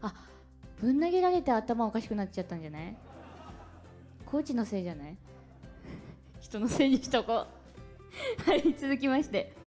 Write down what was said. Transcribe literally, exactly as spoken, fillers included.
あ、ぶん投げられて頭おかしくなっちゃったんじゃない？コーチのせいじゃない？人のせいにしとこう。はい、続きまして